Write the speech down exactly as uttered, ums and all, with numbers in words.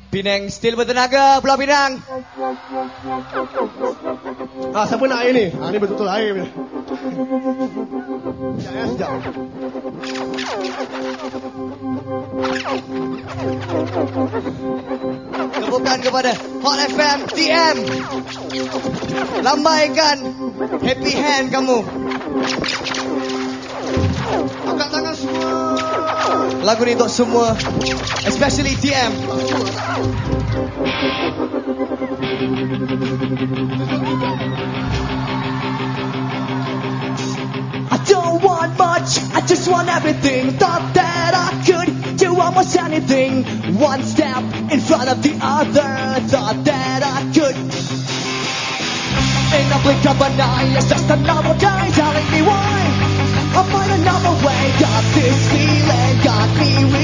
Penang still bertenaga, Pulau Pinang. Ah, siapa nak air ni? Ah, ni betul-betul air. Sekejap ya, sekejap. Tepukan kepada Hot F M T M. Lambaikan happy hand kamu. Angkat tangan semua. Lagu ni untuk semua, especially T M. I don't want much, I just want everything. Thought that I could do almost anything. One step in front of the other. Thought that I could. In a blink of an eye, it's just another day telling me why. I'll find another way. Got this feeling, got me.